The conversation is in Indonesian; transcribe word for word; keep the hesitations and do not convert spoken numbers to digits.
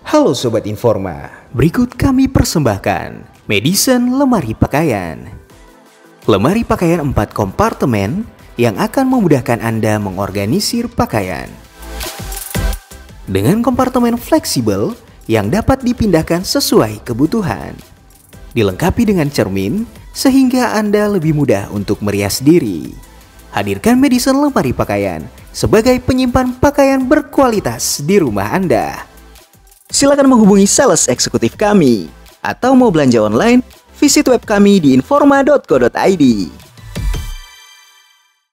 Halo Sobat Informa, berikut kami persembahkan Madison Lemari Pakaian. Lemari pakaian empat kompartemen yang akan memudahkan Anda mengorganisir pakaian. Dengan kompartemen fleksibel yang dapat dipindahkan sesuai kebutuhan. Dilengkapi dengan cermin sehingga Anda lebih mudah untuk merias diri. Hadirkan Madison Lemari Pakaian sebagai penyimpan pakaian berkualitas di rumah Anda. Silakan menghubungi sales eksekutif kami. Atau mau belanja online, visit web kami di informa dot co dot i d.